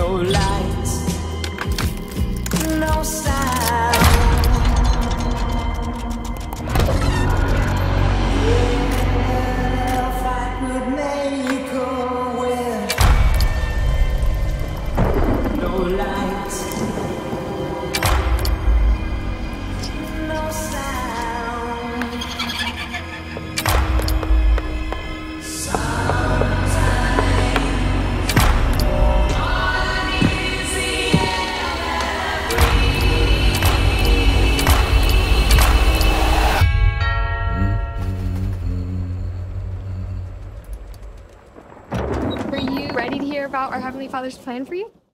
No lights, no sound. If I could make a wish. No lights, no sound. Are you ready to hear about our Heavenly Father's plan for you?